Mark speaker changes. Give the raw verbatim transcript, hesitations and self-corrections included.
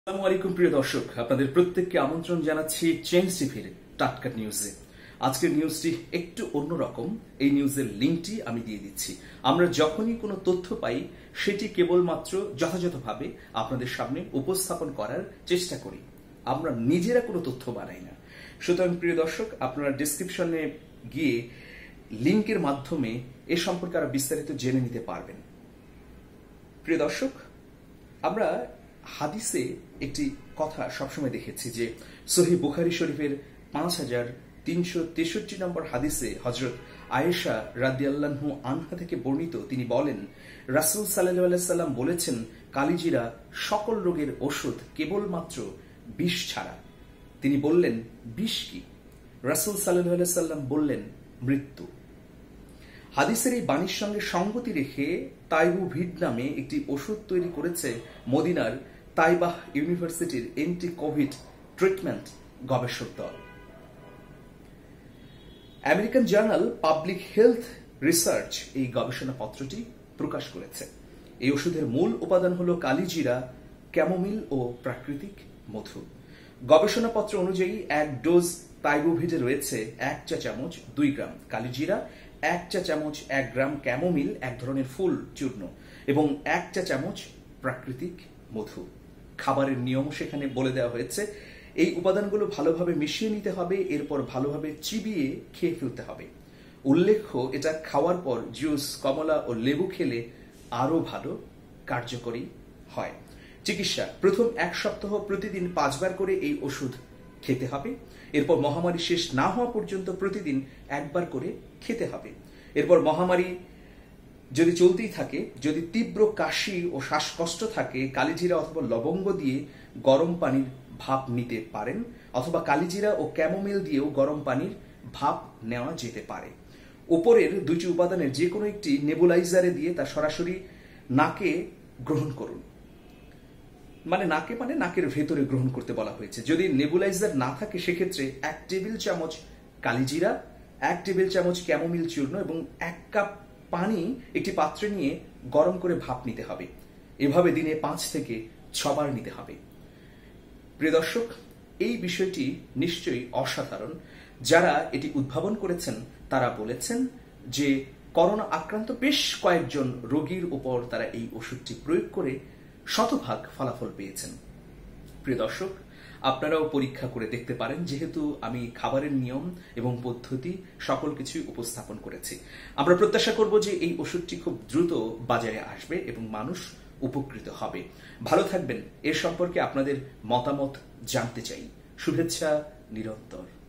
Speaker 1: আসসালামু আলাইকুম প্রিয় দর্শক, আপনাদের প্রত্যেককে আমন্ত্রণ জানাচ্ছি চেঞ্জ টিভির টাটকা নিউজে। আজকের নিউজটি একটু অন্যরকম। এই নিউজের লিঙ্কটি আমি দিয়ে দিচ্ছি। আমরা যখনই কোনো তথ্য পাই সেটি কেবলমাত্র যথাযথভাবে আপনাদের সামনে উপস্থাপন করার চেষ্টা করি। আমরা নিজেরা কোনো তথ্য বানাই না। সুতরাং প্রিয় দর্শক, আপনারা ডেসক্রিপশনে গিয়ে লিঙ্কের মাধ্যমে এ সম্পর্কে আরো বিস্তারিত জেনে নিতে পারবেন। প্রিয় দর্শক, আমরা হাদিসে একটি কথা সবসময় দেখেছি যে সহিহ বুখারী শরীফের পাঁচ হাজার তিনশো তেষট্টি নম্বর হাদিসে হযরত আয়েশা রাদিয়াল্লাহু আনহা থেকে বর্ণিত, তিনি বলেন, রাসূল সাল্লাল্লাহু আলাইহি সাল্লাম বলেছেন, কালিজিরা সকল রোগের ওষুধ কেবলমাত্র বিষ ছাড়া। তিনি বললেন, বিষ কি? রাসূল সাল্লাল্লাহু আলাইহি সাল্লাম বললেন, মৃত্যু। হাদিসের এই বাণীর সঙ্গে সঙ্গতি রেখে তাইবুভিড নামে একটি ওষুধ তৈরি করেছে মদিনার তাইবাহ ইউনিভার্সিটির এন্টি কোভিড ট্রিটমেন্ট গবেষক দল। American journal public health research এই গবেষণাপত্রটি প্রকাশ করেছে। এই ওষুধের মূল উপাদান হল কালিজিরা, ক্যামোমিল ও প্রাকৃতিক মধু। গবেষণাপত্র অনুযায়ী এক ডোজ তাইবুভিডে রয়েছে এক চা চামচ দুই গ্রাম কালিজিরা, এক চা চামচ এক গ্রাম ক্যামোমিল, এক ধরনের ফুল চূর্ণ, এবং এক চা চামচ প্রাকৃতিক মধু। খাবারের নিয়ম সেখানে বলে দেওয়া হয়েছে। এই উপাদানগুলো ভালোভাবে মিশিয়ে নিতে হবে, এরপর ভালোভাবে চিবিয়ে খেয়ে ফেলতে হবে। উল্লেখ্য, এটা খাওয়ার পর জুস, কমলা ও লেবু খেলে আরো ভালো কার্যকরী হয়। চিকিৎসা: প্রথম এক সপ্তাহ প্রতিদিন পাঁচবার করে এই ওষুধ খেতে হবে। এরপর মহামারী শেষ না হওয়া পর্যন্ত প্রতিদিন একবার করে খেতে হবে। এরপর মহামারী যদি চলতেই থাকে, যদি তীব্র কাশি ও শ্বাসকষ্ট থাকে, কালিজিরা অথবা লবঙ্গ দিয়ে গরম পানির ভাপ নিতে পারেন, অথবা কালিজিরা ও ক্যামোমিল দিয়েও গরম পানির ভাপ নেওয়া যেতে পারে। উপরের দুটি উপাদানের যে কোনো একটি নেবুলাইজারে দিয়ে তা সরাসরি নাকে গ্রহণ করুন। মানে নাকে মানে নাকের ভেতরে গ্রহণ করতে বলা হয়েছে। যদি নেবুলাইজার না থাকে সেক্ষেত্রে এক টেবিল চামচ কালিজিরা, এক টেবিল চামচ ক্যামোমিল চূর্ণ এবং এক কাপ পানি একটি পাত্রে নিয়ে গরম করে ভাপ নিতে হবে। এভাবে দিনে পাঁচ থেকে ছবার নিতে হবে। প্রিয় দর্শক, এই বিষয়টি নিশ্চয়ই অসাধারণ। যারা এটি উদ্ভাবন করেছেন তারা বলেছেন যে করোনা আক্রান্ত বেশ কয়েকজন রোগীর উপর তারা এই ওষুধটি প্রয়োগ করে শতভাগ ফলাফল পেয়েছেন। প্রিয় দর্শক, আপনারাও পরীক্ষা করে দেখতে পারেন, যেহেতু আমি খাবারের নিয়ম এবং পদ্ধতি সকল কিছুই উপস্থাপন করেছি। আমরা প্রত্যাশা করব যে এই ওষুধটি খুব দ্রুত বাজারে আসবে এবং মানুষ উপকৃত হবে। ভালো থাকবেন। এর সম্পর্কে আপনাদের মতামত জানতে চাই। শুভেচ্ছা নিরন্তর।